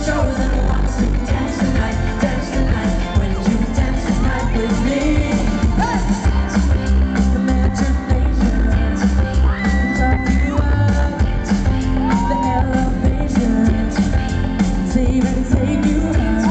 show them wants to dance tonight, dance tonight. When you dance tonight with me, hey! Imagination, talk you out, the elevation, save and take you out.